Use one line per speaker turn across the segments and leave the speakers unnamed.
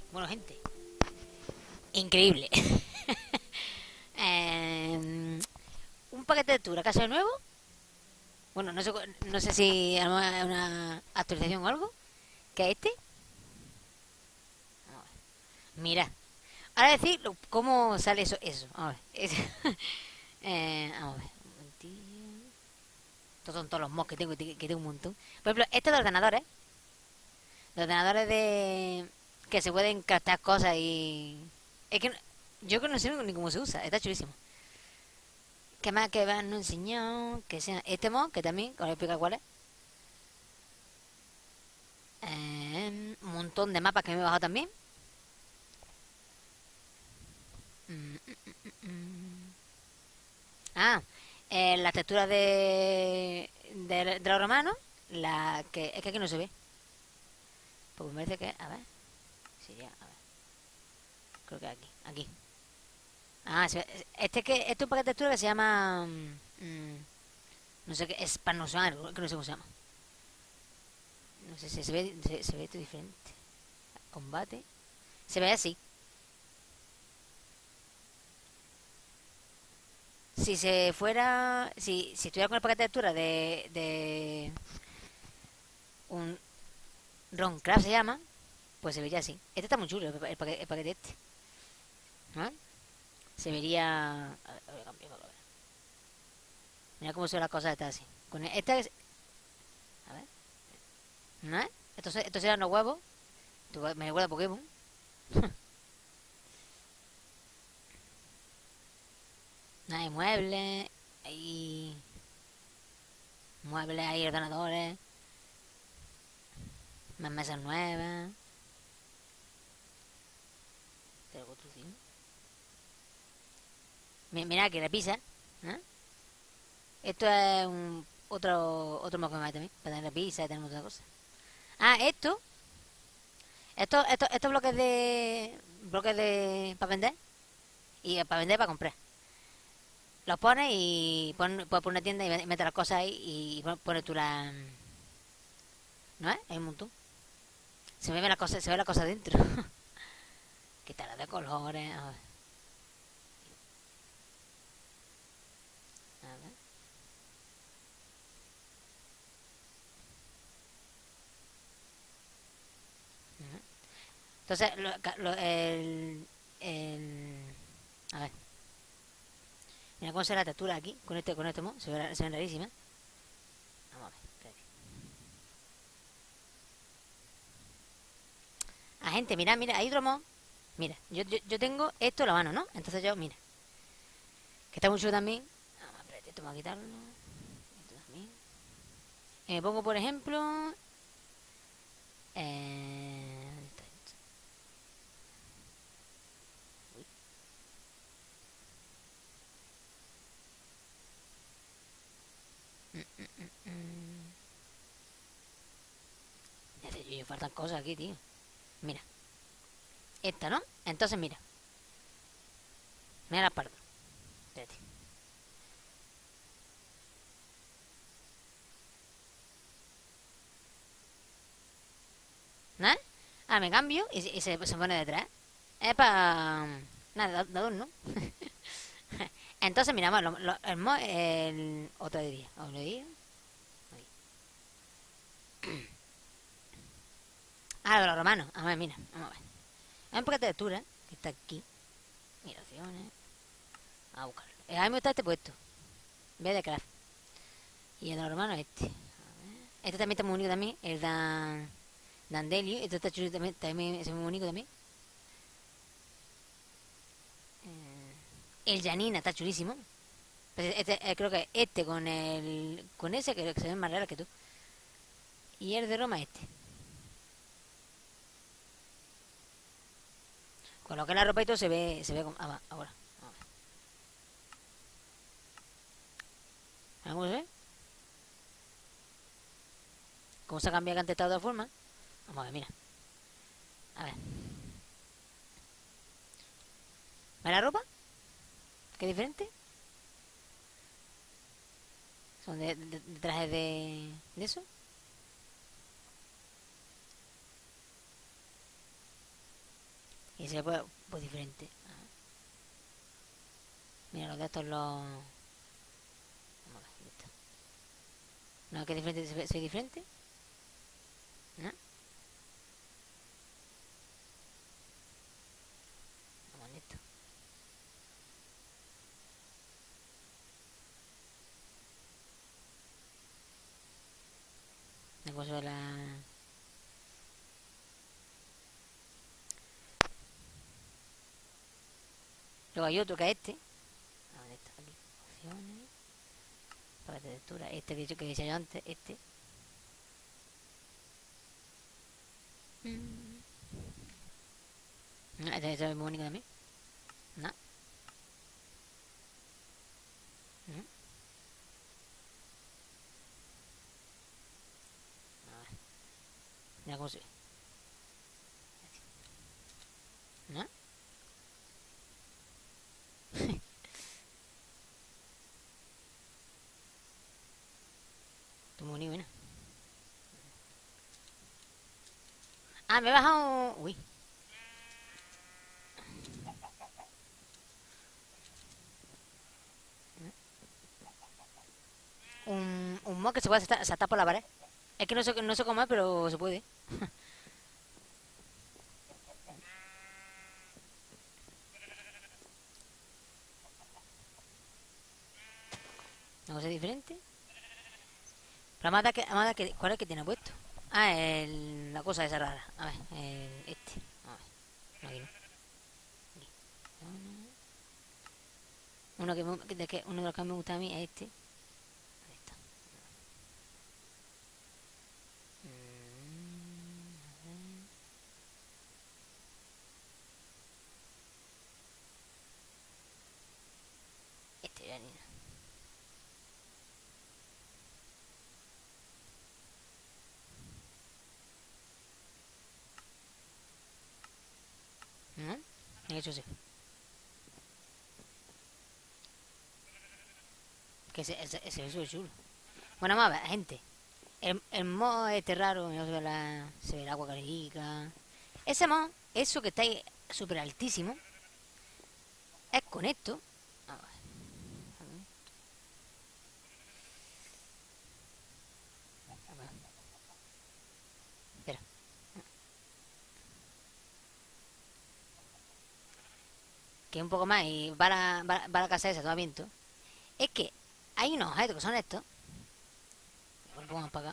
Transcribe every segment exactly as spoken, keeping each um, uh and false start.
Bueno, gente, increíble. Eh, un paquete de lectura, casi nuevo. Bueno, no sé, no sé si es una actualización o algo. ¿Qué es este? Mira. Ahora decir cómo sale eso. Eso. A ver. Es- eh, vamos a ver. Un momentillo. Estos son todos los mods que tengo, que tengo un montón. Por ejemplo, este de ordenadores. De ordenadores de... que se pueden captar cosas y... Es que yo que no sé ni cómo se usa. Está chulísimo. ¿Qué más que van no enseñado? Que sea este mod, que también, os voy a explicar cuál es. Eh, un montón de mapas que me he bajado también. Mm, mm, mm. Ah, eh, las texturas de, de, de los romanos. La que es que aquí no se ve. Pues me parece que, a ver, sería, a ver, creo que aquí, aquí. Ah, se ve- este que este es un paquete de textura que se llama, mm, no sé qué, es panosar, que no sé cómo se llama. No sé si se ve, se, se ve esto diferente. Combate, se ve así. Si se fuera, si, si estuviera con el paquete de textura de, de un Roncraft se llama, pues se vería así. Este está muy chulo, el, el paquete, el paquete este. ¿No? Se vería... A ver, a ver, cambio, a ver. Mira cómo se ven las cosas estas así. Con este es... A ver. ¿No? Estos, estos eran los huevos. Me recuerda a Pokémon. No, hay muebles. Hay... Muebles, hay ordenadores. Más mesas nuevas. De la construcción. Mira aquí, repisa. ¿No? Esto es un... Otro, otro modo que me va también. Para tener repisa y tenemos otra cosa. Ah, esto. Esto, esto, estos bloques de... Bloques de... Para vender. Y para vender, para comprar. Los pones y pon, puedes poner una tienda y metes las cosas ahí y pones tú la... ¿No es? Hay un montón. Se ve la cosa, se ve la cosa dentro. Qué tal de colores. A ver, a ver. Ujú. Entonces, lo, lo- el, el... A ver. Mira cómo se ve la textura aquí, con este, con este mod. Se ve, se ven rarísimas. Vamos a ver. Espérate. Ah, gente, mira, mira, hay otro mod. Mira, yo, yo, yo tengo esto en la mano, ¿no? Entonces yo, mira. Que está mucho también. Vamos, a espérate, esto vamos a quitarlo. Esto también. Y me pongo, por ejemplo... Eh, ¿dónde está esto? Uy. Mm, mm, mm, mm. Me faltan cosas aquí, tío. Mira, esta, ¿no? Entonces, mira. Mira la parda. Espérate. ¿Nada? Ah, me cambio y, y se, se pone detrás. Es para... Nada, de adorno. Entonces, mira, lo, lo, el, mo- el otro día. ¿Otro día? Ah, de los romanos. A ver, mira. Vamos a ver. Hay un paquete de lectura que está aquí. Migraciones. A buscarlo. Eh, a mí me gusta este puesto. Ve de craft. Y el de los romanos este. Este también está muy bonito también. El de Dandelio. Este está chulo también. También es muy bonito también. Eh, el Janina está chulísimo. Pues este, eh, creo que este con el. Con ese creo que se ven más raros que tú. Y el de Roma este. Con lo que es la ropa y todo se ve. Se ve como. Ah, va, ahora. Vamos a ver. ¿Cómo se ve? ¿Cómo se ha cambiado que antes estaba de todas formas? Vamos a ver, mira. A ver. ¿Ve la ropa? ¿Qué diferente? Son de, de, de trajes de. de eso. Y se puede, pues diferente. Mira, los de estos los... Vamos a ver, listo. No, que diferente, soy diferente. ¿No? Vamos, listo. La cosa de la... Luego hay otro que es este. Vamos, listo, aquí. Opciones. Para de textura. Este que yo que decía yo antes, este. Mm. No, este, este es muy bonito también. No. No. A ver. Mira cómo se ve. ¿No? Esto es muy bonito, ¿no? Ah, me he bajado... Uy. Un, un mod que se puede saltar, saltar por la pared. Es que no sé, no sé cómo es, pero se puede. Una cosa diferente. Pero Amada, que, Amada que, ¿cuál es el que tiene puesto? Ah, el, la cosa esa rara. A ver, el, este. A ver. No, aquí no. Aquí. Uno, que, me- de que, uno de los que me gusta a mí es este. Ahí está. Mm, a ver. Este, ya ni- ¿no? De hecho sí. Que ese, ese, ese es chulo. Bueno, vamos a ver, gente. El, el mod este raro, no se ve, la, se ve el agua carica. Ese mod, eso que está ahí súper altísimo, es con esto. A ver, a ver, a ver. Espera. Que un poco más y va a, va, va a la casa esa, toma viento. Es que hay unos objetos que son estos. Lo pongo para acá.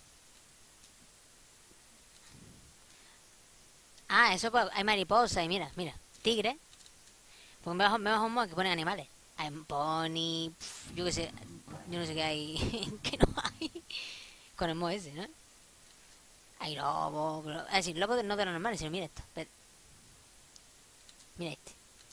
Ah, eso pues, hay mariposas y mira, mira, tigre. Pues me bajo, me bajo un mod que pone animales. Hay un pony, pf, yo qué sé, yo no sé qué hay, que no hay. Con el mod ese, ¿no? Hay lobos, pero... Es decir, lobos no de los normales, sino mira esto. Espera. Mira este.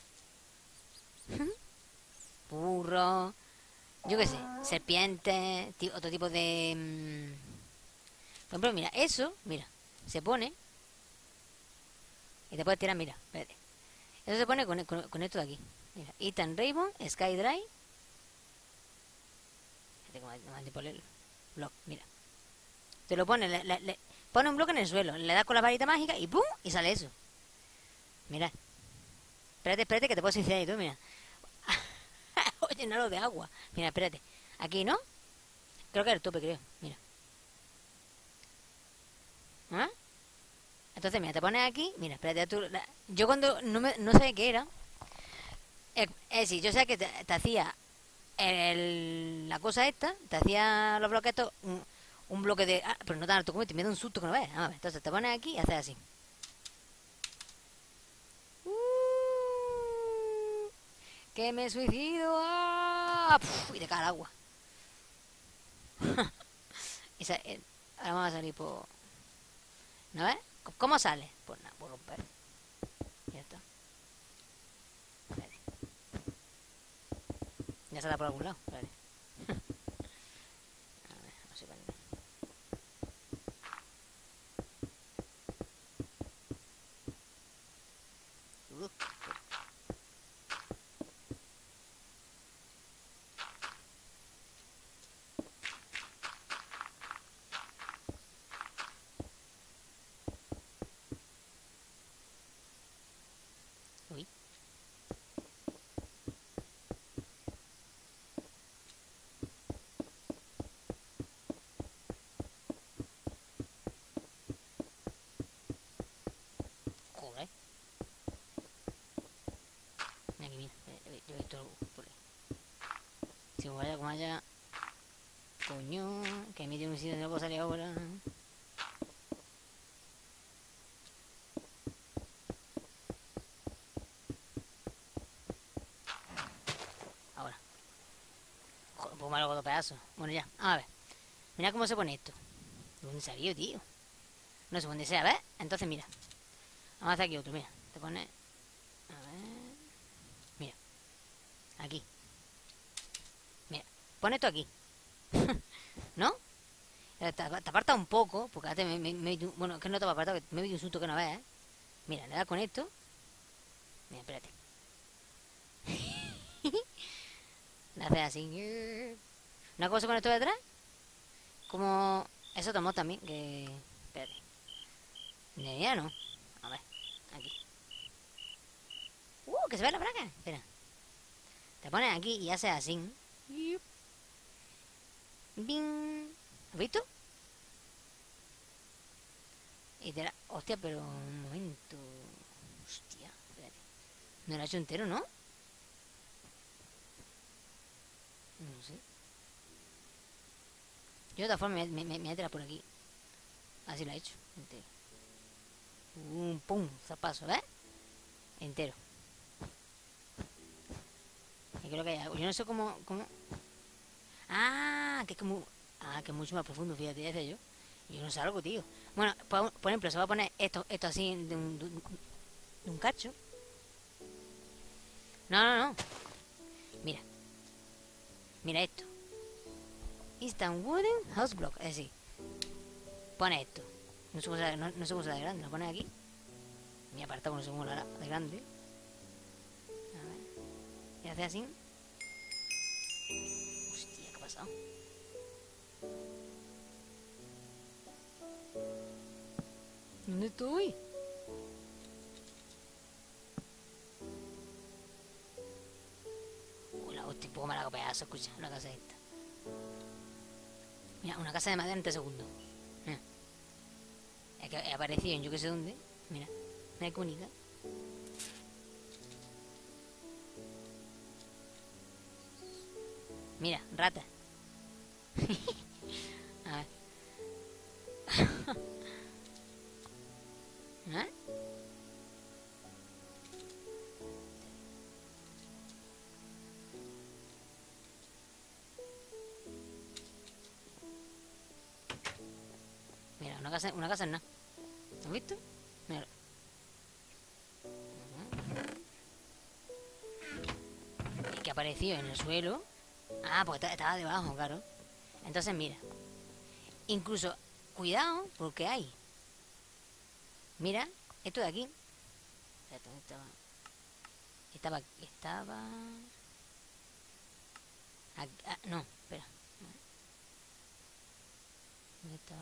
Burro, yo qué sé, serpiente, ti- otro tipo de... mm, Por ejemplo, mira, eso, mira, se pone y te puedes tirar, mira, espérate. Eso se pone con, con, con esto de aquí. Mira, Ethan Rainbow, Sky Dry. Espérate, como no me poner el block, mira. Te lo pone, le, le- le- pone un bloque en el suelo, le das con la varita mágica y ¡pum! Y sale eso. Mira, espérate, espérate que te puedo sincerar y tú, mira. Oye, llenarlo de agua. Mira, espérate. Aquí, ¿no? Creo que es el tope, creo. Mira. ¿Ah? Entonces, mira, te pones aquí. Mira, espérate, tú, la- yo cuando no, me, no sabía qué era. Es decir, yo sé que te, te hacía el- la cosa esta, te hacía los bloques estos, un, un bloque de... Ah, pero no tan alto como este, me da un susto que no ves. A ver, entonces te pones aquí y haces así. Uh, que me suicido. ¡Ah! Puf, y te cae el agua. Y sa- eh, ahora vamos a salir por... ¿No ves? ¿Cómo sale? Pues nada, por romper. Ya está. Espérate. Ya saldrá por algún lado. Espérate. A ver, no sé cuándo. Uh, Si vaya como haya... Coño, que me tiene un sitio donde no puedo salir ahora. Ahora. Joder, pues me lo hago dos pedazos. Bueno, ya, a ver. Mira cómo se pone esto. ¿De dónde salió, tío? No sé dónde sea, ¿ves? Entonces, mira. Vamos a hacer aquí otro, mira. Te pone... A ver... Mira. Aquí. Mira. Pone esto aquí. ¿No? Te, te aparta un poco, porque antes me, me, me, bueno, que no te va apartado, que me he metido un susto que no ves, ¿eh? Mira, le das con esto. Mira, espérate. Le haces así. Una cosa con esto de atrás. Como... Eso tomó también, que... Espérate. De día no. A ver, aquí. Uh, que se ve la braga. Espera. Te pones aquí y haces así. Bing. ¿Has visto? Y te la... Hostia, pero un momento. Hostia, espérate. No lo ha hecho entero, ¿no? No sé. Yo de otra forma me, me, me, me voy a por aquí. Así lo ha hecho. Entero. Un pum, zapazo, ¿ves? Entero. Y creo que hay algo. Yo no sé cómo, cómo... Ah, que es como... Ah, que es mucho más profundo, fíjate, ya decía yo. Yo no sé algo, tío. Bueno, por, por ejemplo, se va a poner esto, esto así de un, de, un, de un cacho. No, no, no. Mira. Mira esto. Instant Wooden House Block. Es decir, pone esto. No sé cómo será, no, no sé cómo será de grande. Lo pone aquí. Mi apartado no sé cómo lo hará de grande. A ver. Y hace así. Hostia, ¿qué ha pasado? ¿Dónde estoy? Hola, hostia, poco me la hago pedazo, escucha, una casa esta. Mira, una casa de madera en tres segundos. Mira. Es que he aparecido en yo que sé dónde. Mira, mira qué bonita. Mira, rata. A ver. ¿Eh? Mira, una casa, una casa en nada. ¿Has visto? Mira. Y que apareció en el suelo. Ah, porque estaba debajo, claro. Entonces, mira. Incluso, cuidado, porque hay. Mira, esto de aquí. Espérate, ¿dónde estaba? Estaba. Estaba. Aquí, ah, no, espera. ¿Dónde estaba?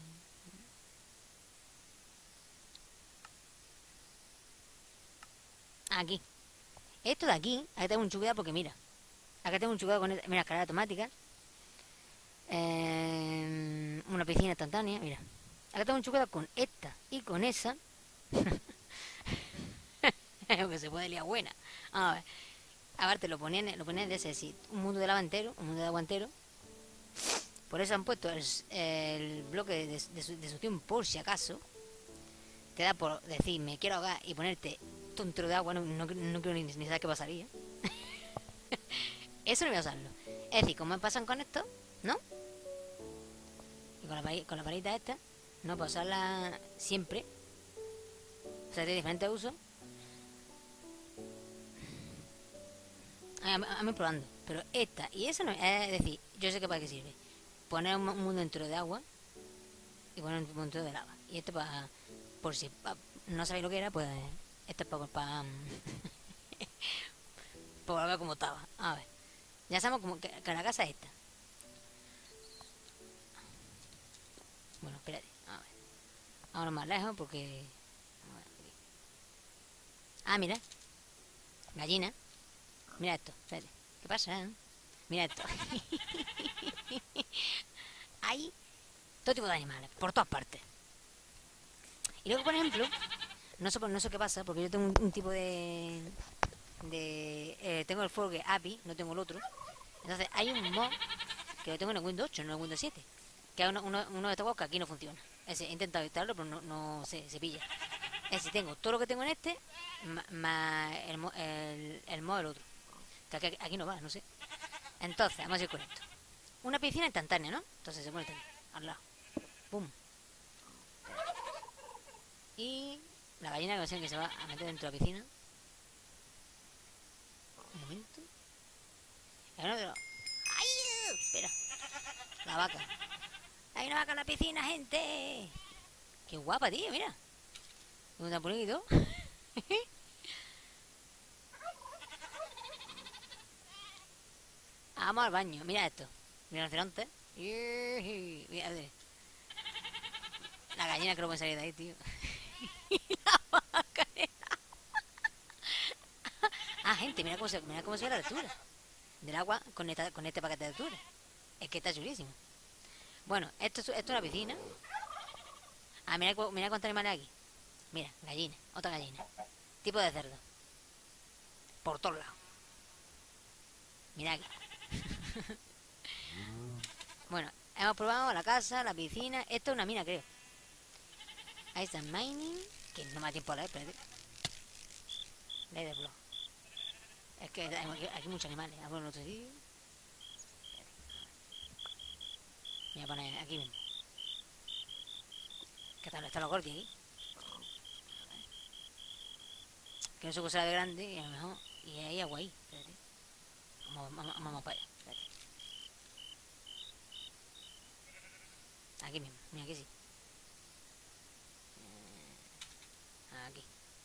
Aquí. Esto de aquí, aquí tengo un cuidado porque mira. Acá tengo un cuidado con esta, mira, escalera automática. Eh, una piscina instantánea, mira. Acá tengo un cuidado con esta y con esa. Que se puede liar buena. A ver. Aparte lo ponían, lo ponían de ese, sí, un mundo de lava entero, un mundo de agua entero. Por eso han puesto el, el bloque de, de, de succión por si acaso. Te da por decir, me quiero ahogar y ponerte tonto de agua, no, no, no quiero ni, ni saber qué pasaría. Eso no voy a usarlo. Es decir, como me pasan con esto, ¿no? Y con la, con la varita esta, no puedo usarla siempre. O sea, tiene diferentes usos. A, a, a mí probando. Pero esta y esa no. Es decir, yo sé que para qué sirve. Poner un, un mundo entero de agua y poner un mundo entero de lava. Y esto para. Por si pa, no sabéis lo que era, pues. Esto es para. Para para ver cómo estaba. A ver. Ya sabemos como que, que la casa es esta. Bueno, espérate. A ver. Ahora más lejos porque. A ver, aquí. Ah, mira. Gallina. Mira esto. Espérate. ¿Qué pasa? Mira esto. Hay todo tipo de animales, por todas partes. Y luego, por ejemplo, no sé, no sé qué pasa, porque yo tengo un, un tipo de... de eh, tengo el fuego que es A P I, no tengo el otro. Entonces hay un mod que lo tengo en el Windows ocho, no en el Windows siete. Que hay uno, uno, uno de estos juegos que aquí no funciona. Ese, he intentado instalarlo, pero no, no se, se pilla. Es decir, tengo todo lo que tengo en este, más el, el, el mod del otro. Que aquí, aquí no va, no sé. Entonces, vamos a ir con esto. Una piscina instantánea, ¿no? Entonces se pone aquí, al lado. Pum. Y la gallina que va a ser que se va a meter dentro de la piscina. Un momento. Hay uno de los... ¡Ay! Espera. La vaca. Hay una vaca en la piscina, gente. Qué guapa, tío, mira. Un tampón y todo. Vamos al baño. Mira esto. Mira el rinoceronte. Mira, a ver. La gallina que no puede salir de ahí, tío. La vaca. Ah, gente, mira cómo se, mira cómo se ve la altura del agua con, esta, con este paquete de altura. Es que está chulísimo. Bueno, esto, esto es una piscina. Ah, mira, mira cuántos animales hay aquí. Mira, gallina, otra gallina. Tipo de cerdo. Por todos lados. Mira aquí. Bueno, hemos probado la casa, la piscina. Esto es una mina, creo. Ahí está mining. Que no me da tiempo a leer, espérate. Ley de blog. Es que hay aquí, aquí muchos animales. Ah, bueno, otro sitio. Voy a poner aquí mismo. Que tal, está lo gordi aquí. Que no se puede ser de grande y a lo mejor. Y hay agua ahí. Espérate. Vamos, vamos, vamos para allá. Espérate. Aquí mismo. Mira, aquí sí. Aquí.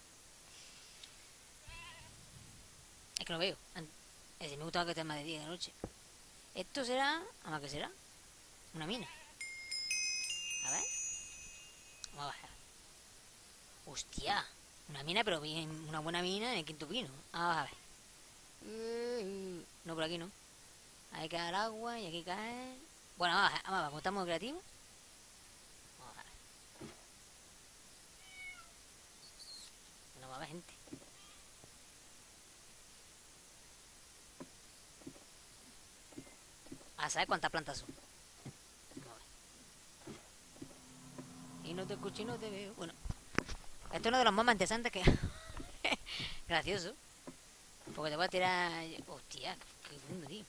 Es que lo veo. Es decir, me gusta que esté más de día y de noche. Esto será... ¿A qué será? Una mina. A ver. Vamos a bajar. Hostia. Una mina, pero bien, una buena mina en el quinto pino. Vamos a ver. No, por aquí no. Ahí cae el agua y aquí cae... Bueno, vamos a bajar. Vamos a ver. Como estamos creativos. Vamos a ver. No vamos a ver, gente. A saber cuántas plantas son. Vamos a ver. Y no te escucho y no te veo. Bueno. Esto es uno de los más interesantes que... Gracioso. Porque te voy a tirar... Hostia, qué lindo, tío.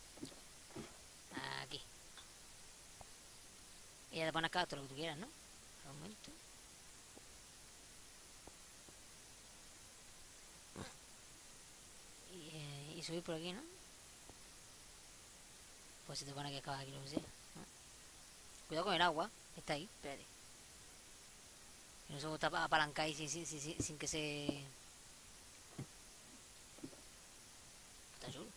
Aquí. Y ya te pones acá todo lo que tú quieras, ¿no? Un momento. Y, eh, y subir por aquí, ¿no? Pues se te pone que acaba aquí, lo que sea, ¿no? Cuidado con el agua. Está ahí, espérate. Que no se gusta apalancar ahí sin, sin, sin, sin que se... Está chulo.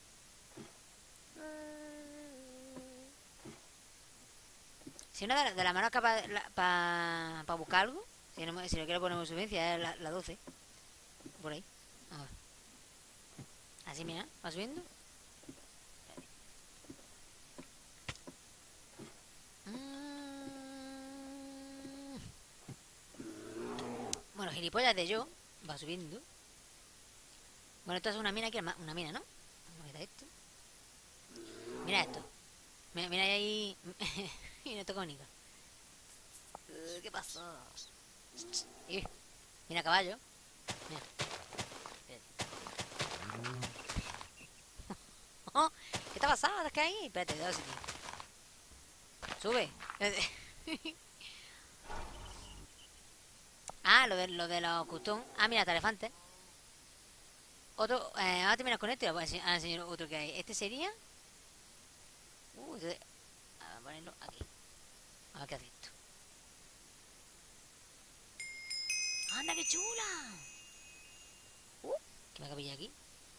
Si una de, de las manos para pa, pa buscar algo, si, no, si lo quiero poner en subvencia, es la, la doce. Por ahí. A ver. Así, mira, va subiendo. Bueno, gilipollas de yo. Va subiendo. Bueno, esto es una mina, que una mina, ¿no? Mira esto. Mira esto. Mira, mira ahí. Mira esto cónico. Uh, ¿Qué pasó? Eh, mira caballo. Mira. Oh, ¿qué está pasando? ¿Qué hay? Espérate, dos aquí. Sube. Ah, lo de, lo de los custón. Ah, mira, está elefante. Otro, eh, vamos a terminar con este y voy a enseñar otro que hay. Este sería... Uh, entonces... Vamos a ponerlo aquí. A ver qué hace esto. ¡Anda, qué chula! Uh, ¿qué me acabilla aquí?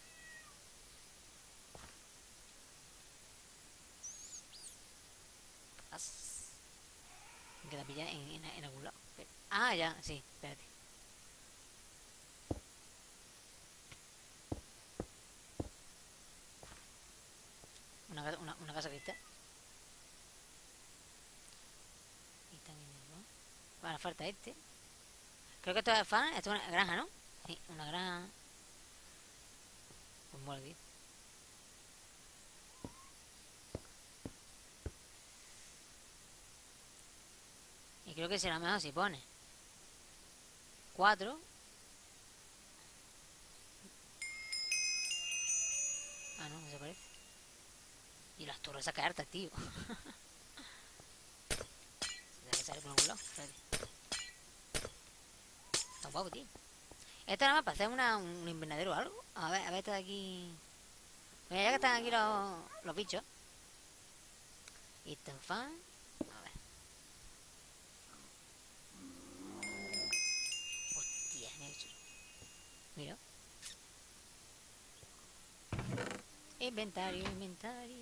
Me queda pillada en, en, en algún lado. Ah, ya, sí, espérate. Una, una, una casa que está. Y también, ¿no? Bueno, falta este. Creo que esto es fan, esto es una granja, ¿no? Sí, una granja. Pues mola, tío. creo que será mejor si pone cuatro. Ah, no, no se parece. Y las torres saca hartas, tío. Se sale por algún lado. Espérate. Está guapo, tío. Esto nada más para hacer una, un invernadero o algo. A ver, a ver, esto de aquí. Mira, ya que están aquí los, los bichos. Y están fan. A ver. Hostia, me he hecho. Mira. Inventario, inventario.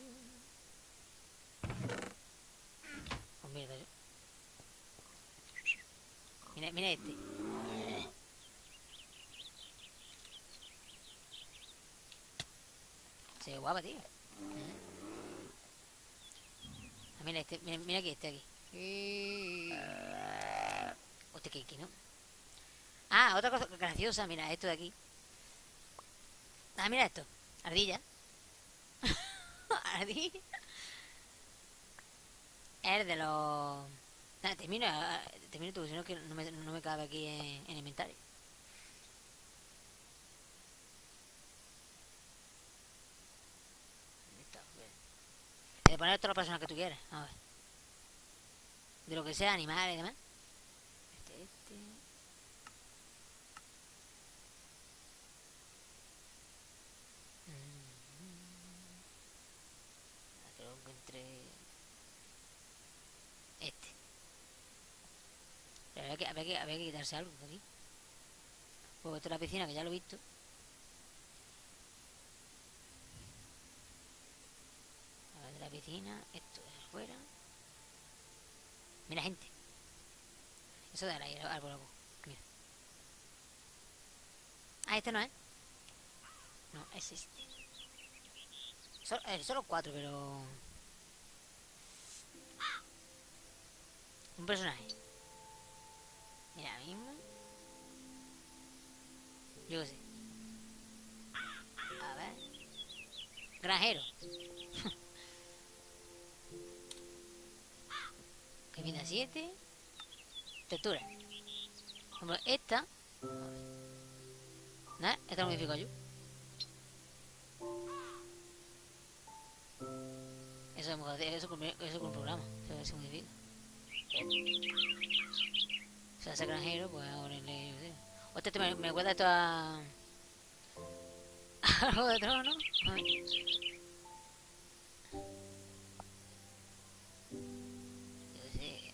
Pues mira, yo. Mira, mira este. Se ve guapa, tío. Ah, mira este, mira, mira aquí, este aquí. Hostia, que aquí no. Ah, otra cosa graciosa, mira, esto de aquí. Ah, mira esto. Ardilla. Ardilla. Es de los... Nada, termina, termina tú, si no que no me, no me cabe aquí en, en inventario. De poner todas las personas que tú quieras. A ver. De lo que sea, animales y demás. Este, este. Creo que encontré este. Pero había que, había que, había que quitarse algo de aquí. Pues esto es la piscina, que ya lo he visto. A ver, de la piscina. Esto es afuera. Mira, gente. Eso de ahí, árbol loco. Mira. Ah, este no es. No, es este. Solo, eh, solo cuatro, pero... Un personaje. Mira, mismo. Yo qué sé. A ver. Granjero. Que vida siete. Textura. Por ejemplo, esta. ¿Nada? Esta la modifico yo. Eso es muy eso con, eso con el programa. Eso se modifica. Si hace granjero, pues ahora le. Yo sé. Hostia, este me, me recuerda esto a. a Juego de Tronos. Yo sé.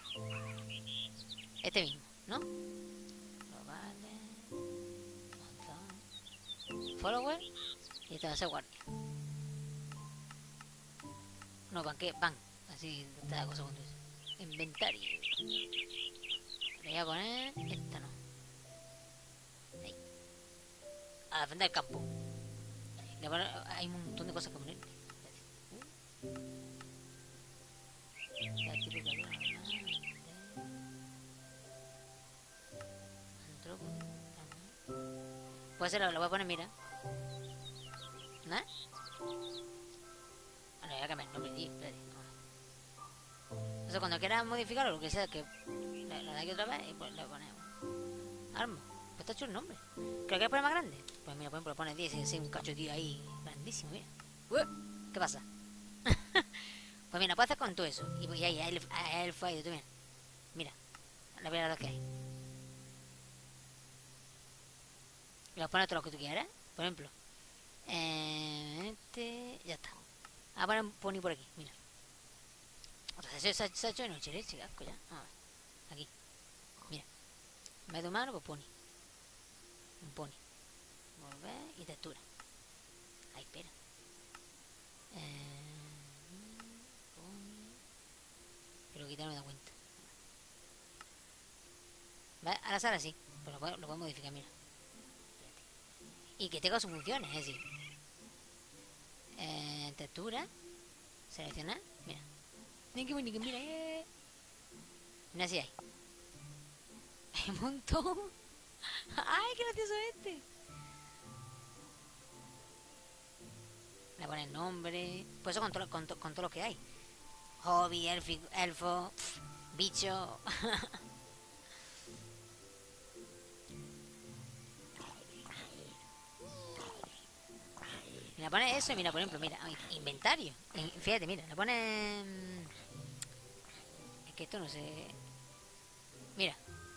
Este mismo, ¿no? Vale. Follower. Y este va a ser guardia. No, van, ¿qué? Van. Así, esta cosa con eso. Inventario. Le voy a poner. Esta no. Ahí. A la frente del campo. Le voy a poner, hay un montón de cosas que poner. La típica luna normal. Puede ser, lo voy a poner, mira. ¿No? Ahora voy a cambiar el nombre, tío. Espérate. Entonces, cuando quieras modificarlo, lo que sea, que le, le da aquí otra vez y pues le ponemos. Armo. Pues está hecho el nombre. ¿Creo que le pone más grande? Pues mira, por ejemplo, le pone diez y así un cacho, tío, ahí grandísimo, mira. Uh, ¿qué pasa? Pues mira, puedes hacer con todo eso. Y pues ahí, ahí, ahí el fue de tú, mira. Mira, la primera dos que hay. Y los pones todos los que tú quieras. Por ejemplo, eh, este. Ya está. Ah, poner un pony por aquí, mira. O sea, se, se, se ha hecho de noche, leche, asco ya. A ver, aquí. Mira. En vez de humano, pues pony. Un pony. Volver y textura. Ahí, espera. Eh, pony. Pero quitar no me da cuenta. ¿Vale? Ahora sale así. Pues lo puedo, lo puedo modificar, mira. Y que tenga sus funciones, es decir. Eh, textura. Seleccionar. Mira. Mira qué bonito, mira. Eh. Mira si hay. Hay un montón. ¡Ay, qué gracioso este! Le pone el nombre. Pues eso con todo, con, to, con todo lo que hay. Hobby, elfo, elfo. Pff, bicho. Mira, pone eso y mira, por ejemplo, mira, inventario. Fíjate, mira, le pone... Es que esto no sé... Mira.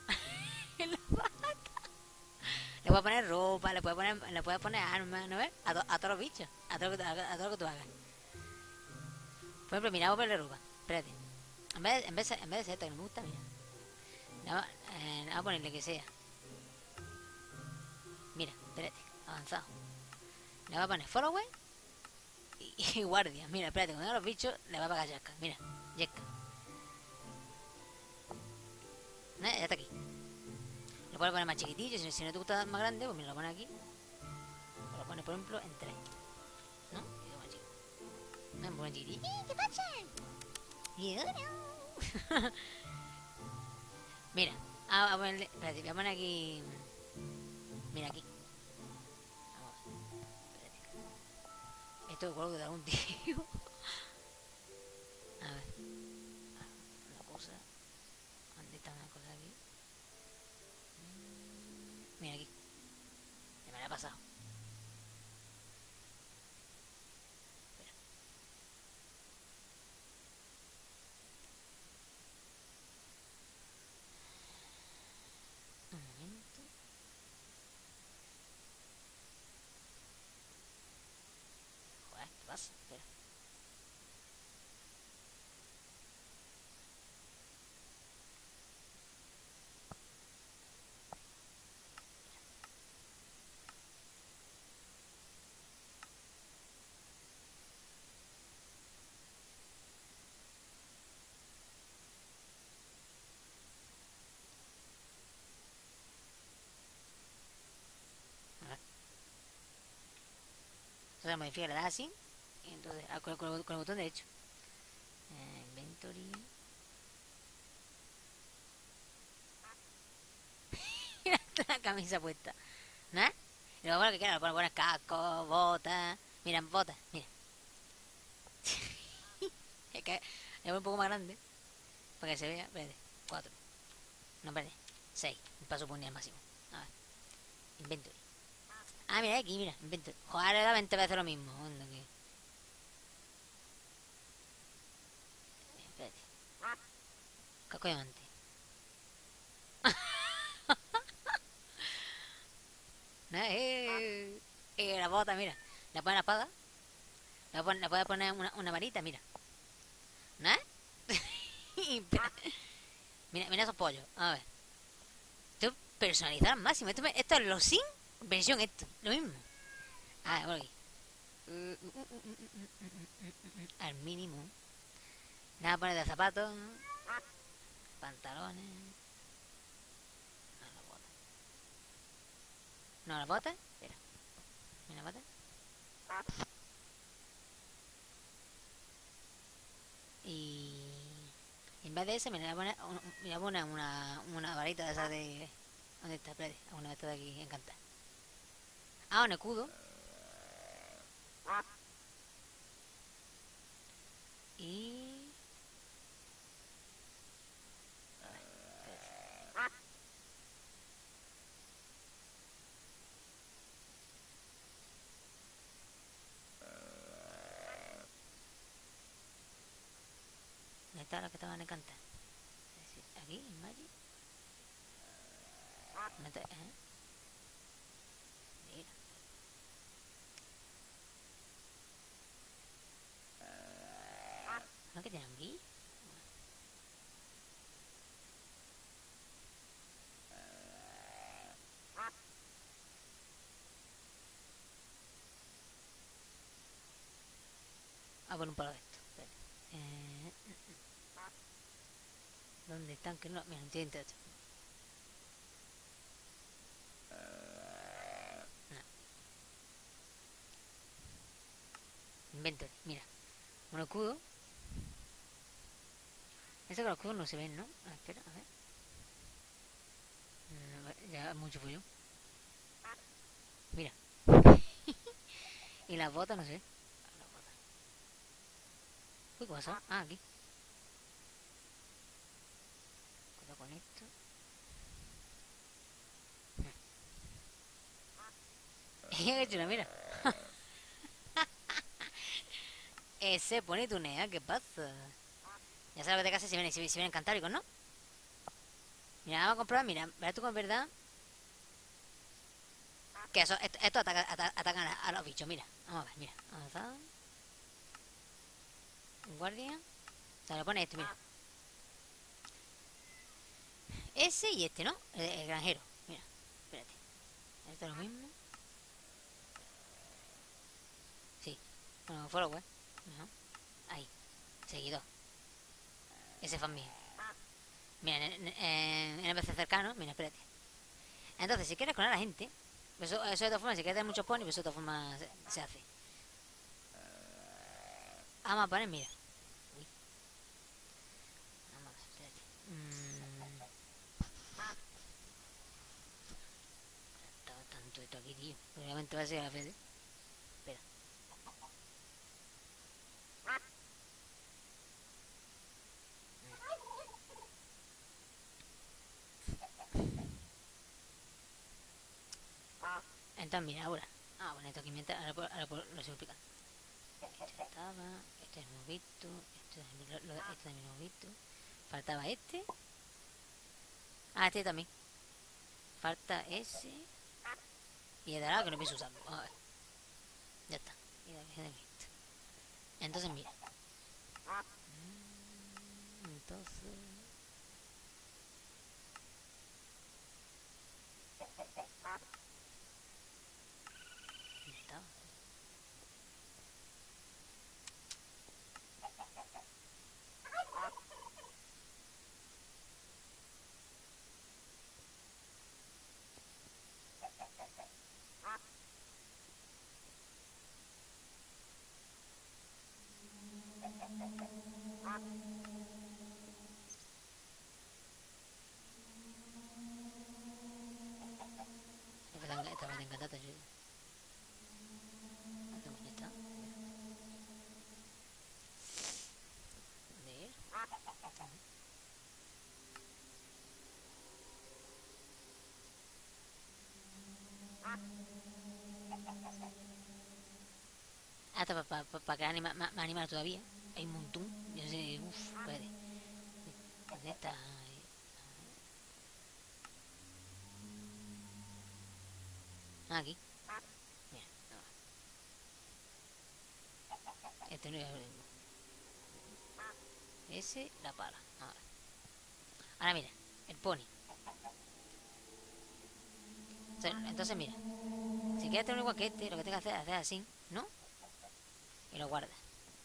Le puedes poner ropa, le puedes poner, le puedes poner armas, ¿no ves? A, a todos los bichos, a todo, lo que, a, a todo lo que tú hagas. Por ejemplo, mira, voy a ponerle ropa. Espérate. En vez, en vez, en vez de ser esta que no me gusta, mira. Vamos, eh, vamos a ponerle que sea. Mira, espérate, avanzado. Le voy a poner follower y, y guardia. Mira, espérate, cuando los bichos le va a pagar Yesca. Mira, Yesca. ¿Eh? Ya está aquí. Lo puedes poner más chiquitillo, si, si no te gusta más grande, pues mira, lo pones aquí. O lo pones, por ejemplo, en tres. ¿No? Y lo pones chiquito. Me pone chiquitillo. ¿Qué pasa? Mira, a, a ponerle... Espérate, voy a poner aquí... Mira aquí. Vamos a ver. Espérate. Esto es algo de algún tío. A ver. Una cosa. ¿Dónde está una cosa aquí? Mira aquí. Se me la ha pasado. Espera. Un momento. Joder, ¿qué pasa? Espera. A ver. Entonces modifica la edad así. Y entonces, ah, con, con, con el botón derecho. Eh, inventory. Mira, la camisa puesta. ¿No? Y luego bueno que quiera, le pones pones casco, botas. Mira, botas, mira. Es que es un poco más grande. Para que se vea, espérate. Cuatro. No, espérate. Seis. Un paso por el máximo. A ver. Inventory. Ah, mira aquí, mira. Inventory. Joder, era veinte veces lo mismo. Onda, que... Espérate. Casco de diamante. Eh, eh, la bota, mira. Le pones la espada. Le, pon, le puedes poner una, una varita, mira. ¿No? Mira, mira esos pollos. A ver. Esto es personalizar al máximo. Esto, esto es los sin versión esto. Lo mismo. A ver, por aquí. Al mínimo. Nada, poner de zapatos. Pantalones. No, la bota. No, la bota. Espera. Mira la bota. Y en vez de ese me voy a poner, me voy a poner una, una varita de esa de... ¿Dónde está? Espérate, una de estas de aquí, encantada. Ah, un escudo. Y... ¿Dónde está la que estaban encantadas? Aquí, en Magic. ¿Dónde está? ¿Eh? Mira. ¿No que tienen aquí? Ah, por un palo de esto. Espérate. Eh, ¿Dónde están? Que no... Mira, no tienen techo. No. Inventory, mira. Un escudo. Ese con los escudos no se ven, ¿no? Ah, espera, a ver. No, ya mucho pollo. Mira. Y las botas, no sé. Las botas. Uy, ¿qué pasa? Ah, aquí. con esto. ¡Qué chula, mira! Ese pone tunea, ¿qué pasa? Ya sabes lo que te casa si vienen, si, si vienen cantáricos, ¿no? Mira, vamos a comprobar, mira, verás tú con verdad. Que eso, esto, esto ataca, ataca, atacan a, a los bichos, mira. Vamos a ver, mira. Avanzado. Guardia. O sea, lo pone este, mira. Ese y este, ¿no? El, el granjero. Mira, espérate. Esto es lo mismo. Sí. Bueno, follower. Ajá. Ahí. Seguidor. Ese fan mío. Mira, en, en, en el P C cercano. Mira, espérate. Entonces, si quieres con a la gente. Eso, eso de todas formas, si quieres tener muchos ponies, pues eso de todas formas se, se hace. Vamos a poner, mira. Uy. Vamos a ver, espérate. Mm. Estaba tanto esto aquí, tío. Probablemente va a ser a la Fede. Espera. Entonces, mira, ahora. Ah, bueno, esto aquí mientras. Ahora, ahora, ahora lo sigo explicando. Este estaba. Este es el hemos visto. Este, lo, lo, este también lo hemos visto. Faltaba este. Ah, este también. Falta ese. Y el de lado que no pienso usarlo. Vamos a ver. Ya está. Y la de visto. Entonces, mira. Entonces. ¿Dónde estaba? Esta me encanta, te ayuda. Ya está. ¿Dónde ir? Hasta para pa, pa, pa crear anima, más, más animales todavía. Hay un montón. Yo sé, uff, espérate. ¿Dónde está? Ah, aquí. Mira, no. Este no es el mismo. Ese, la pala. Ahora. Ahora mira, el pony. Entonces mira, si quieres tener igual que este, lo que tengas que hacer es hacer así, ¿no? Y lo guardas.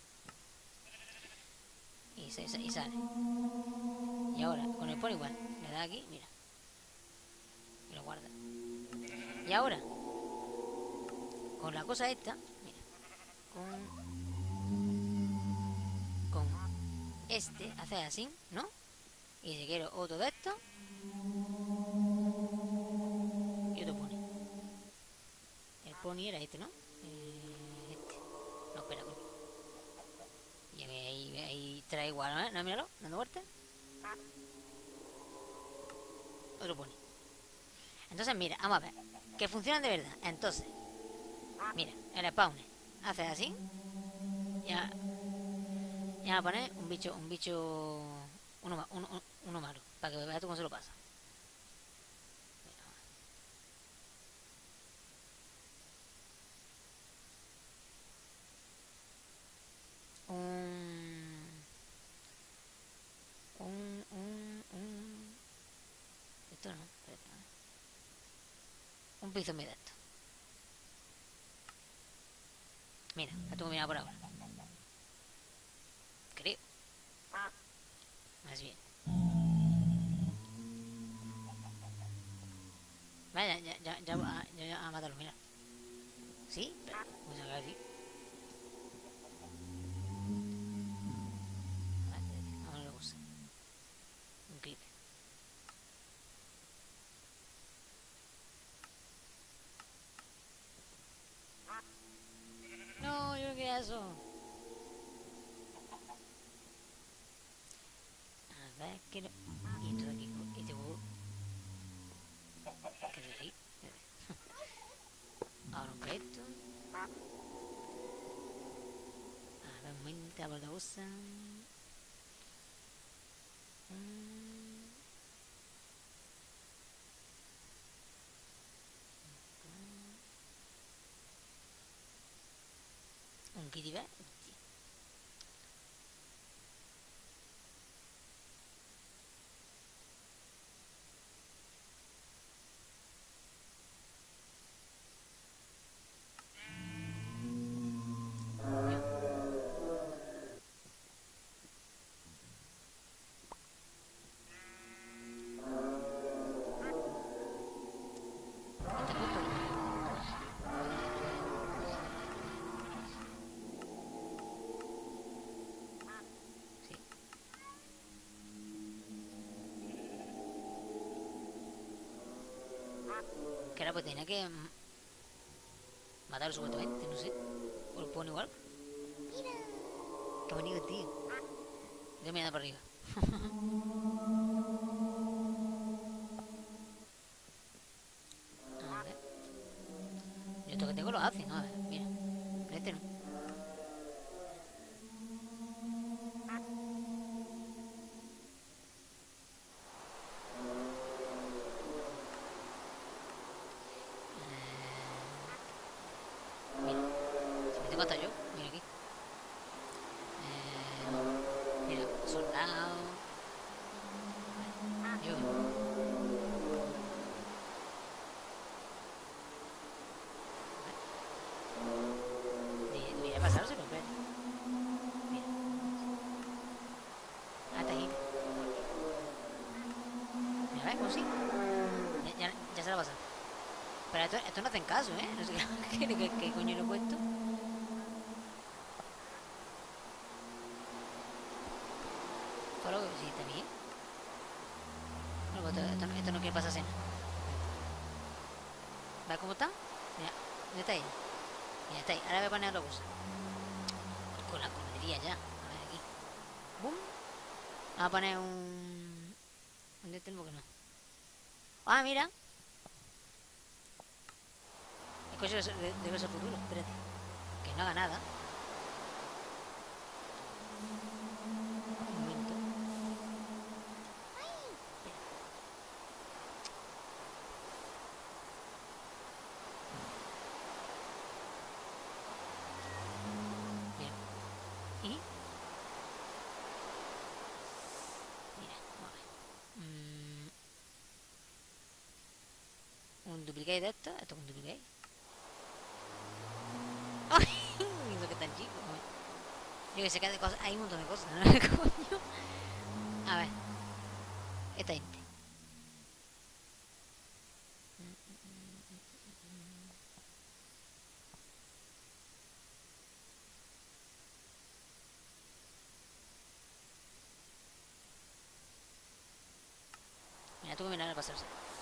Y, se, y sale. Y ahora, con el pony igual. Le das aquí, mira. Y lo guardas. Y ahora, con la cosa esta, mira. Con, con este, haces así, ¿no? Y si quiero otro de estos. Y otro pony. El pony era este, ¿no? Eh, este. No, espera, coño. Y ahí, ahí trae igual, ¿no? ¿No? Míralo, dando vueltas. Otro pony. Entonces, mira, vamos a ver. Que funcionan de verdad. Entonces, mira, el spawner. Haces así. Ya. Ya va a poner un bicho, un bicho. Uno, uno, uno malo. Para que veas tú cómo se lo pasa. Un. Un. Un. Un. Esto no, espérate. Un piso de esto. Mira, la tengo mirada por ahora. Creo. Más bien. Vaya, ya, ya, ya, ya, ya, ya a matarlo, mira. ¿Sí? Pero, pues a ver, sí. Vamos a ver cosa. Un clip. No, yo qué eso. A ver, que no. Y esto de aquí, Te abro de usa. Un kitty bag. Que ahora pues tenía que matarlo supuestamente, no sé. O lo pone igual. Mira. Qué bonito, tío. Yo mirando para arriba. A ver. Yo esto que tengo lo hace, ¿no? A ver, mira. Este no. Ya, ya se la pasa. Pero esto, esto no hacen caso, ¿eh? No sé qué, qué, qué coño lo he puesto. Follow, sí, está bien. Bueno, pues esto, esto, no- esto no quiere pasar cena. ¿Ves cómo está? Mira, ¿dónde está ella? Mira, está ahí. Ahora voy a poner otra cosa. Con la comedería ya. A ver, aquí. ¡Bum! Vamos a poner un... ¿Dónde tengo que no? Ah, mira. El coche debe debe ser futuro. Espérate. Que no haga nada. Un momento. Mira. Y... Mira, vamos a ver. Mm, un duplicate de esto. Esto es un duplicate. ¡Ay! Eso que tan chico. Yo que sé que hay, cosas, hay un montón de cosas, ¿no? Coño. A ver. Esta gente. Mira, tú que mirar a pasarse.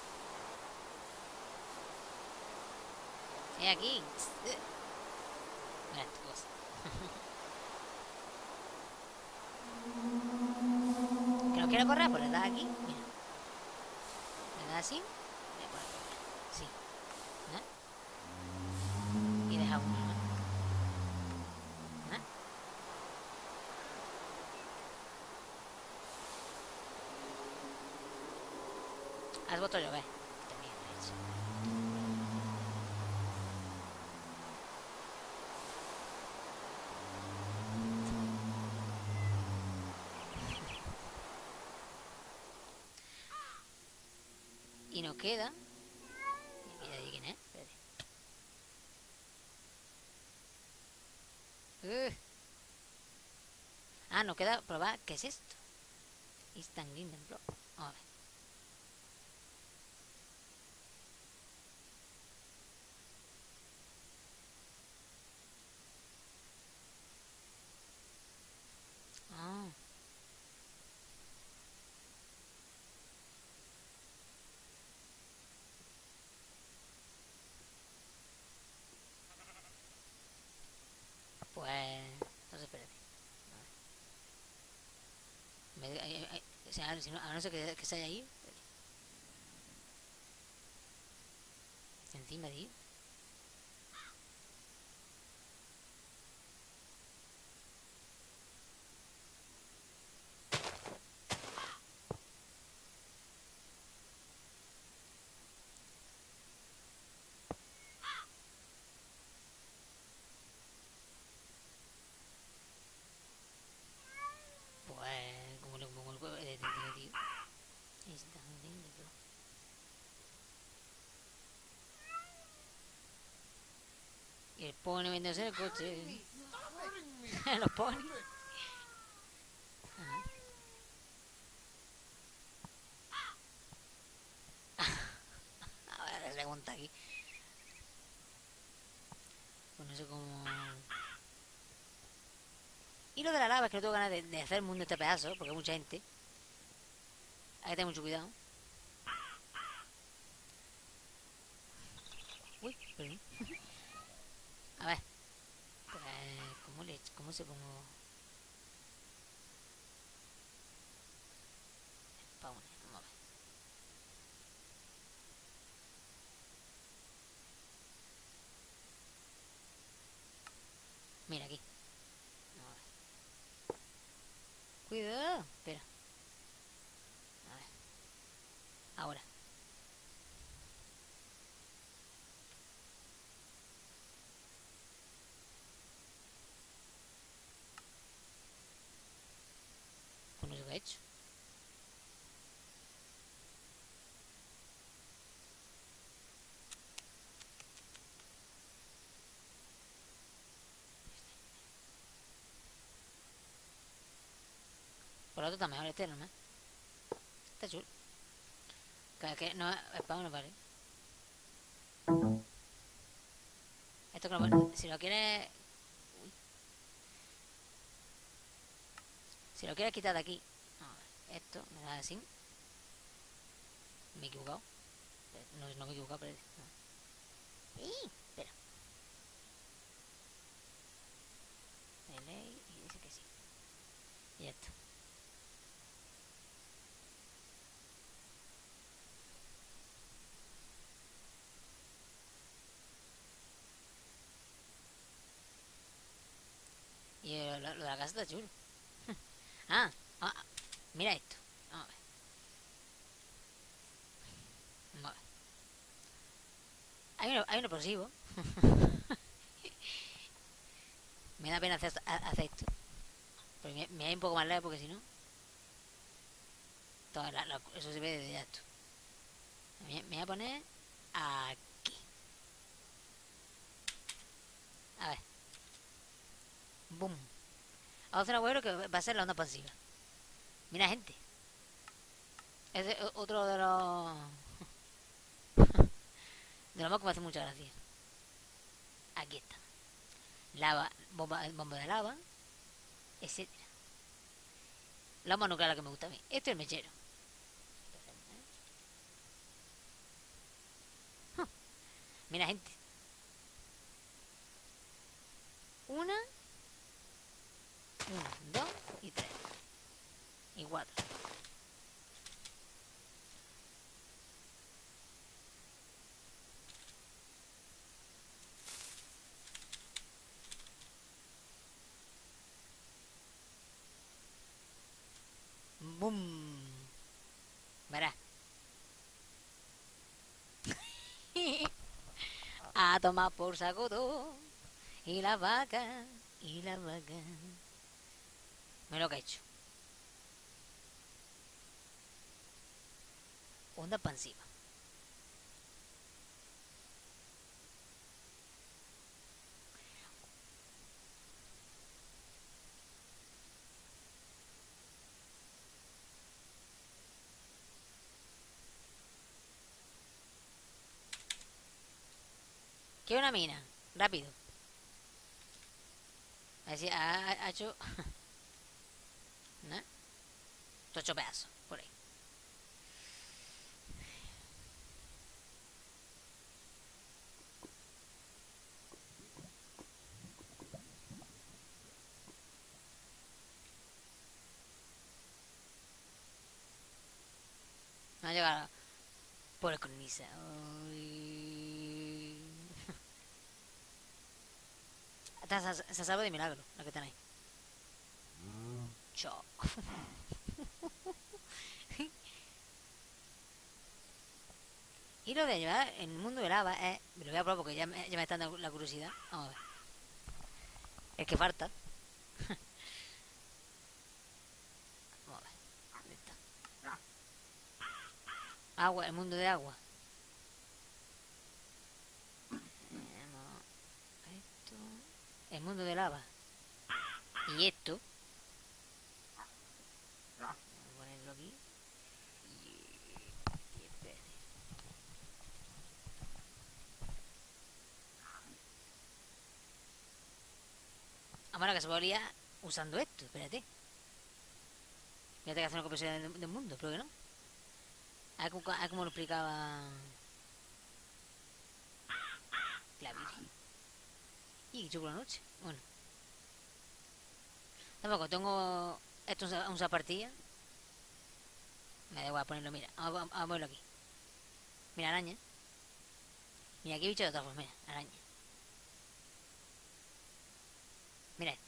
Es aquí. Mira esta cosa. Que no quiero correr, pues le das aquí. Mira. Le das así. Le pones correr. Sí. ¿No? Y deja uno, ¿no? ¿No? Has voto yo, ve. También lo he hecho. Y nos queda. Y aquí quién es. Espérate. Uh. Ah, nos queda probar. ¿Qué es esto? Instant Linden Block. A ver. Ah. Pues. Entonces, espérate. A ver. Me- ay- ay- O sea, si no, a no ser que, que se haya ahí. Encima de ahí. Y el pony vendiéndose en el coche. Los pony. A ver, pregunta aquí. Pues no sé cómo. Y lo de la lava es que no tengo ganas de, de hacer el mundo este pedazo, porque hay mucha gente. Hay que tener mucho cuidado. Uy, perdón. A ver. Pues, ¿cómo, le, ¿Cómo se pongo? Spawn, vamos a ver. Mira aquí. Vamos a ver. Cuidado. Espera. A ver. Ahora. Pues no sé qué he hecho. Por lo otro está mejor este, ¿no? Está chulo. Que, que no, Spawn no vale. Esto que lo, si lo quieres. Uy. Si lo quieres quitar de aquí. A ver, esto me da así. Me he equivocado. No, no me he equivocado, pero. No. ¡Ih! Espera. Delay y dice que sí. Y ya está. Y eh, lo, lo de la casa está chulo. Ah, ah, mira esto. Vamos a ver. Vamos a ver. Hay uno, hay uno explosivo. Me da pena hacer, hacer esto. Pero me, me voy un poco más lejos porque si no. Toda la, la, eso se ve desde esto. Me, me voy a poner aquí. A ver. Boom. Vamos a hacer un agujero que va a ser la onda expansiva. Mira, gente. Ese es otro de los. De los más que me hace mucha gracia. Aquí está. Lava, bomba, bomba de lava, etcétera. La bomba nuclear la que me gusta a mí. Esto es el mechero. Huh. Mira, gente. Una, uno, dos y tres. Y cuatro. ¡Bum! Verás. A tomar por saco todo. Y la vaca. Y la vaca. Mira lo que ha hecho. Onda expansiva. ¿Qué es una mina? Rápido. A ver si ha, ha hecho. ¿No? Ocho pedazos. Por ahí. No ha llegado. Por el colonizador. Esta se, se salva de milagro, la que están ahí. Chao. Y lo de llevar en el mundo de lava es. Me lo voy a probar porque ya me, ya me está dando la curiosidad. Vamos a ver. El que falta. Vamos a ver. ¿Dónde está? Agua, el mundo de agua. El mundo de lava. Y esto. Voy a ponerlo aquí. Y, y espérate. Ahora que se podría usando esto, espérate. Fíjate que hace una compresión del, del mundo, pero que no. A ver cómo, a ver cómo lo explicaba la Virgen. Y yo por la noche. Bueno. Tampoco tengo esto a usar partida. Me da igual ponerlo, mira. Vamos a ponerlo aquí. Mira, araña. Mira, aquí bicho de todas formas, mira, araña. Mira esto.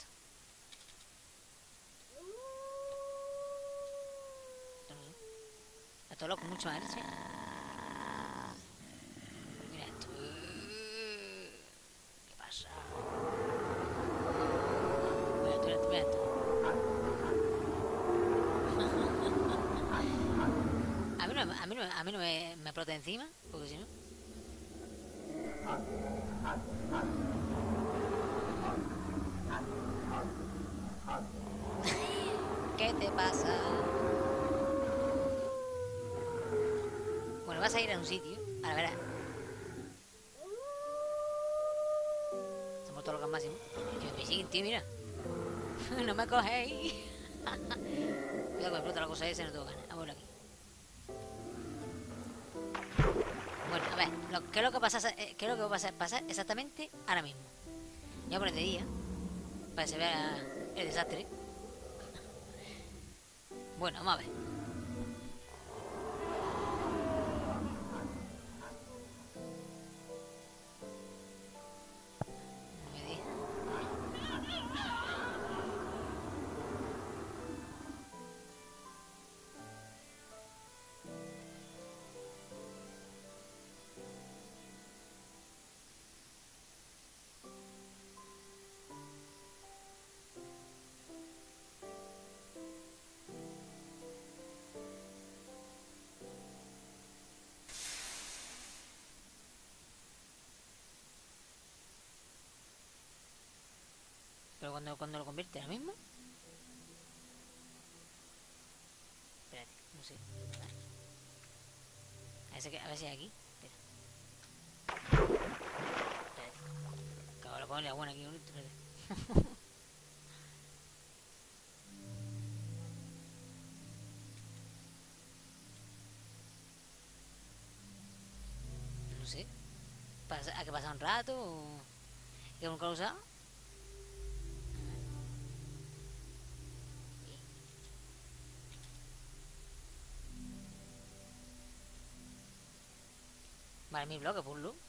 Esto no sé. Esto loco, mucho más, ¿sí? Mira esto. ¿Qué pasa? Mira esto, mira esto, mira esto. A mí no, a mí no, a mí no me, me explota encima, porque si no. ¿Qué te pasa? Bueno, vas a ir a un sitio. Ahora verás. Somos todos los máximo. Que me siguen, tío, mira. No me cogéis. Cuidado que me explota la cosa esa y no tengo ganas. Vamos aquí. Bueno, a ver, lo, ¿qué es lo que pasa, eh, qué es lo que va a pasar, pasar exactamente ahora mismo? Voy a poner de día, para que se vea el desastre. Bueno, vamos a ver. No me digas. Pero cuando, cuando lo convierte ahora mismo. Espérate, no sé. A ver si, a ver si hay aquí. Espera. Espérate. Acabo de ponerle agua aquí un espérate. No sé. ¿Pasa, ¿A que pasa un rato? ¿O que nunca lo he usado? Vale, mi bloque, por luz.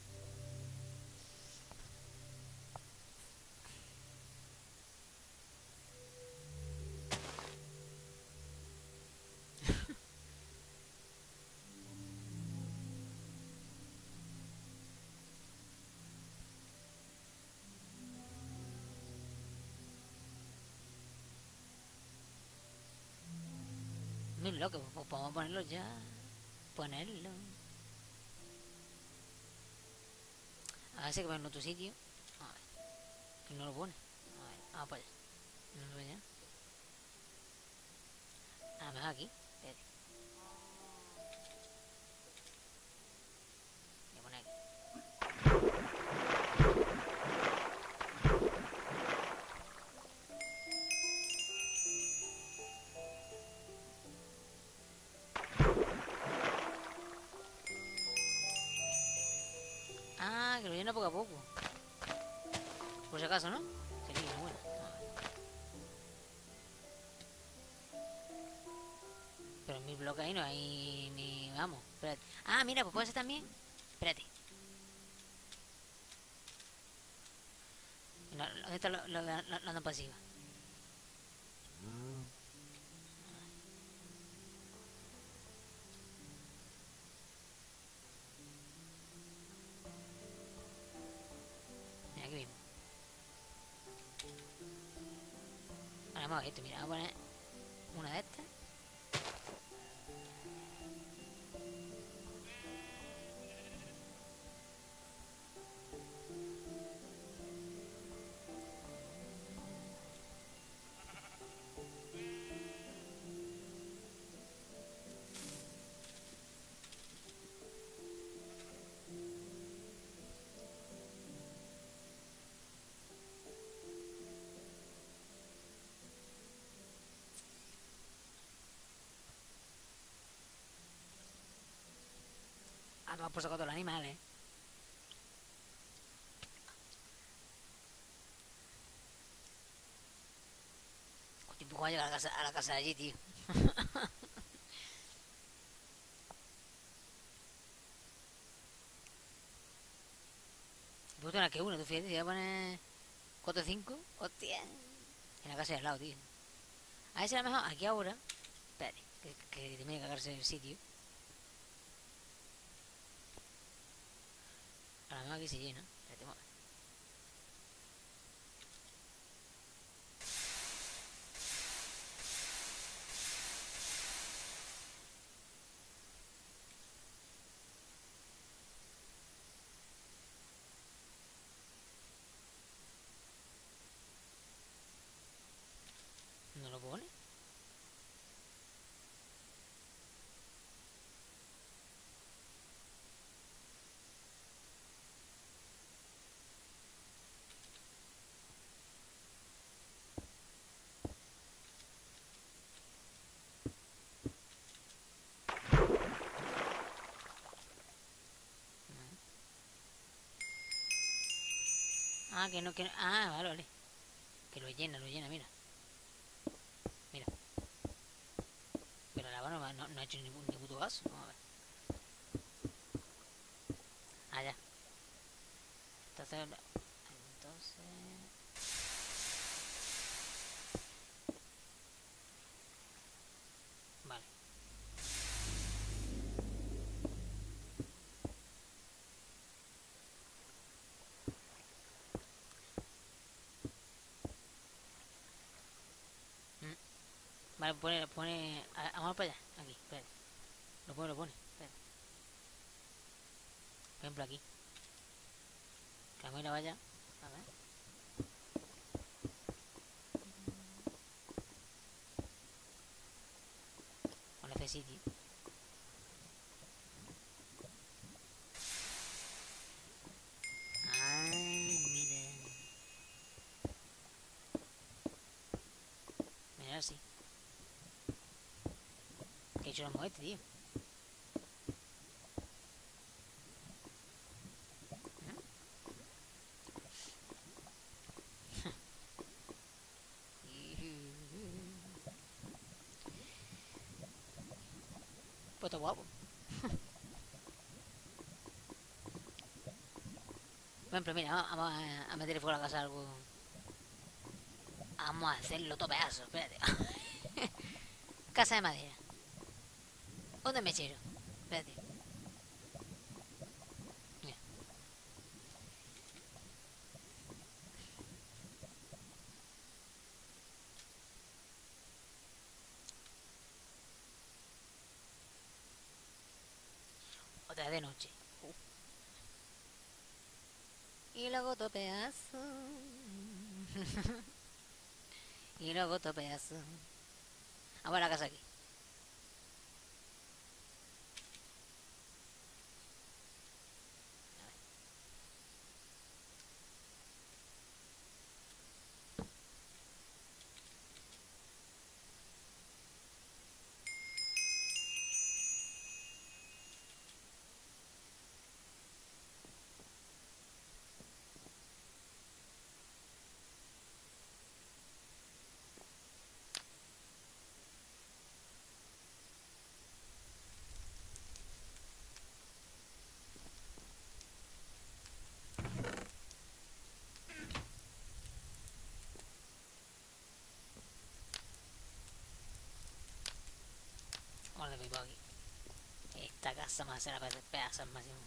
Mil bloques, pues podemos ponerlo ya. Ponerlo. A ver si hay que ponerlo en otro sitio. A ver. Que no lo pone. A ver, vamos para allá. No lo ve ya. A lo mejor aquí. Espérate. Voy a poner aquí. Ah, que lo lleno poco a poco. Por si acaso, ¿no? Sería bueno. Pero en mi bloque ahí no hay ni... Vamos, espérate. Ah, mira, pues puede ser también. Espérate. ¿Dónde está la, la, la, la onda pasiva? Mira, aquí mismo. Ahora vamos a ver esto, mira, vamos a poner una de estas. tomar por saco todos los animales. Hostia, ¿cómo va a llegar a la casa, a la casa de allí, tío? Puedo tener que uno, tú fíjate, si voy a poner cuatro o cinco, hostia. En la casa de al lado, tío. A ver si a lo mejor aquí ahora. Espérate, que, que termine de cagarse el sitio. A lo mejor aquí se llena. Espérate, vamos a ver. ¿No lo pone? Ah, que no, que no. Ah, vale, vale. Que lo llena, lo llena, mira. Mira. Pero el agua no, no, no ha hecho ni, ni puto caso. Vamos a ver. Ah, ya. Entonces. Entonces. Vale. Mm. Vale, pone, pone. a- Vamos para allá. Aquí, espérate. Lo pone, lo pone. Espérate. Por ejemplo, aquí. Que a mí la vaya. A ver. Con F sitio. Ah, mira. Mira así. Que he hecho la este, tío. Pues está guapo. Por ejemplo, mira, vamos a, a meterle fuego a la casa algo. Vamos a hacerlo todo pedazo, espérate. Casa de madera. ¿Dónde me mechero? Espérate. Mira. Otra vez de noche. Uh. Y luego todo pedazo. Y luego todo pedazo. Vamos a la casa aquí. Vamos a ver aquí. Esta casa más se la parece pedazo al máximo.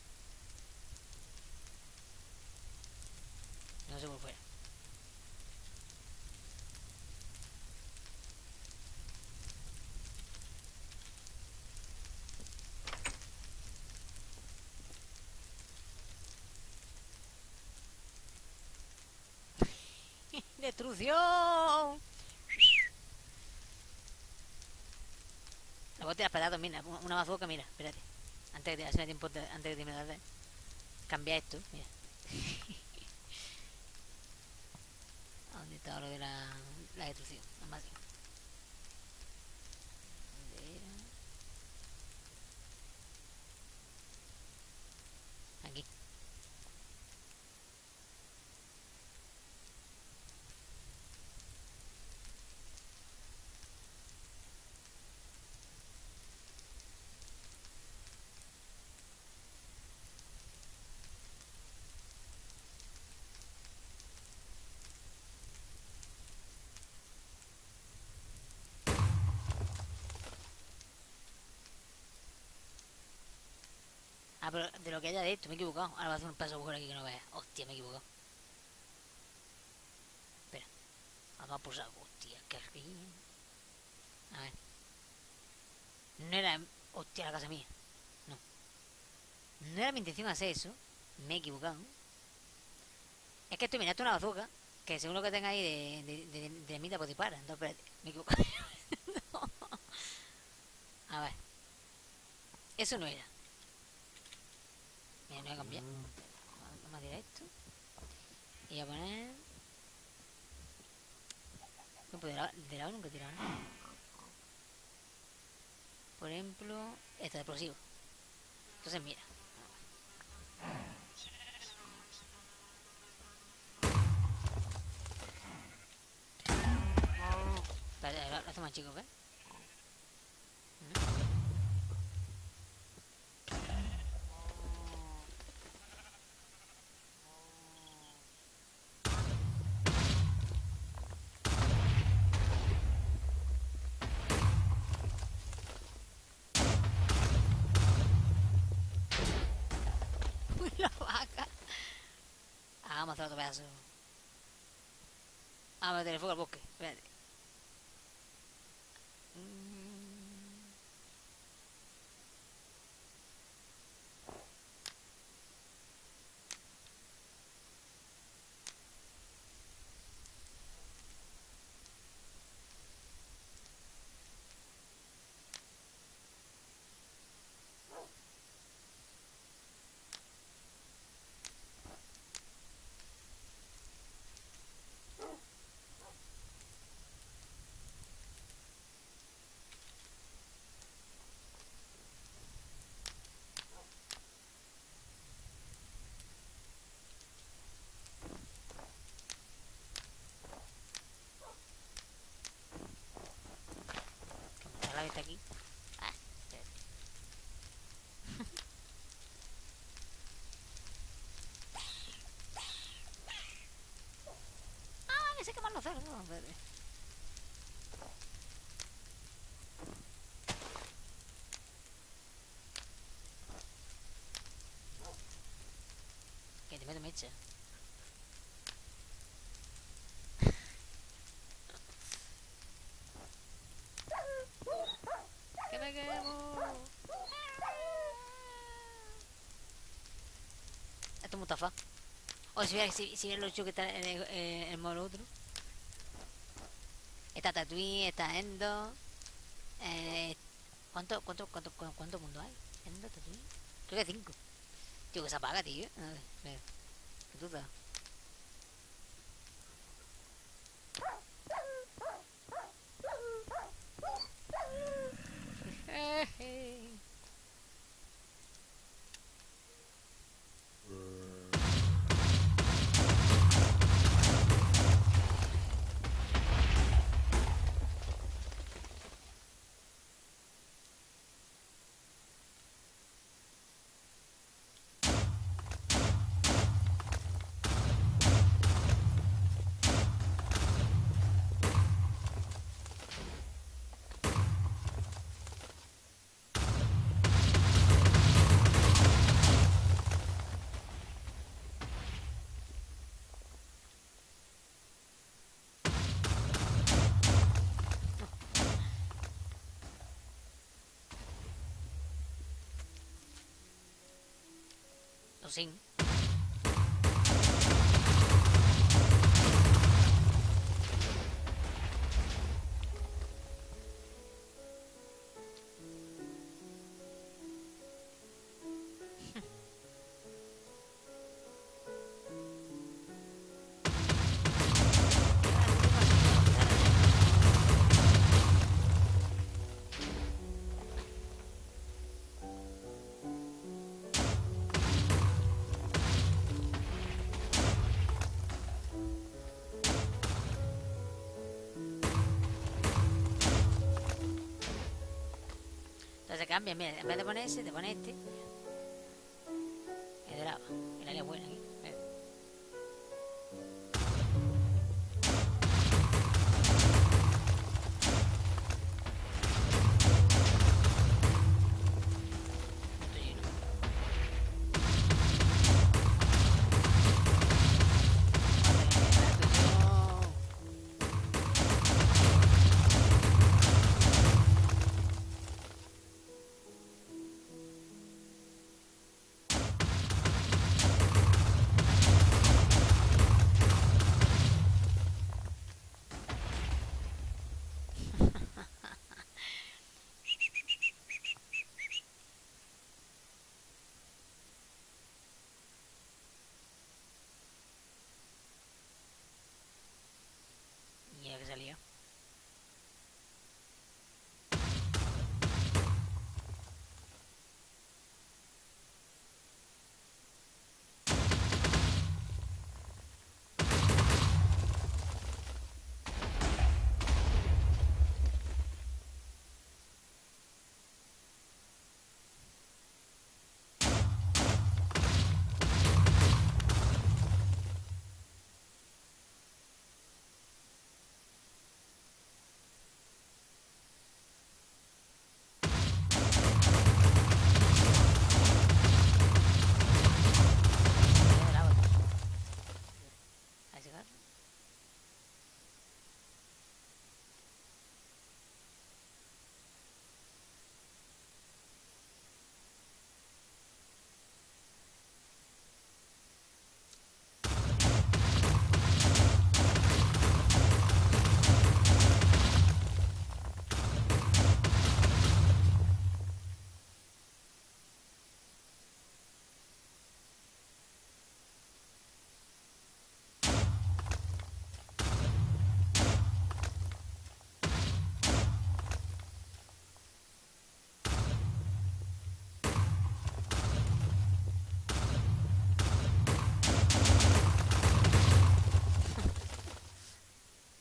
No sé por fuera. ¡Destrucción! La voy a tirar para mira, una bazooka, mira, espérate. Antes que te hace tiempo, antes que te me das. Cambia esto, mira. ¿A dónde está lo de la, la destrucción? Más bien. ¿Dónde era? Ah, pero de lo que haya de esto, me he equivocado. Ahora voy a hacer un paso agujero aquí que no veas. Hostia, me he equivocado. Espera. Vamos a pulsar. Hostia, qué río. A ver. No era... Hostia, la casa mía. No. No era mi intención hacer eso. Me he equivocado. Es que estoy mirando una bazooka que según lo que tenga ahí de, de, de, de, de mitad pues dispara. Entonces, espérate. Me he equivocado. No. A ver. Eso no era. Mira, no voy a cambiar. Vamos a tirar esto. Y voy a poner... No, pues de lado, de lado nunca he tirado nada. Por ejemplo, esto de explosivo. Entonces, mira. Espera, lo hace más chico, ¿ves? Uy, la vaca. Ah, vamos a hacer otro pedazo. Ah, voy a tener fuego al bosque. Espérate. Está la vista aquí. Ah, espérate. Ah, que se queman los cerdos. Espérate. Que te meto mecha. ¡Que me quemo! Esto es Mustafa. O si ves si, si ves lo chulo que está en el, eh, el modo otro. Está Tatooine, está Endo. Eh, ¿cuánto, cuánto, cuánto, cu- ¿Cuánto mundo hay? Endo, Tatooine. Creo que cinco. Tío, que se apaga, tío. A ver, espera. ¿Qué tú estás? Lo sin. Entonces cambia, mira, en vez de poner ese, te pone este. Es de lava. El área buena aquí. Mira. Estoy lleno.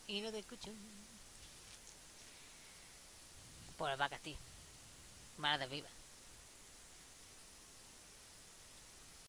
y no te escucho. Pues vacas, tío. Malas de viva.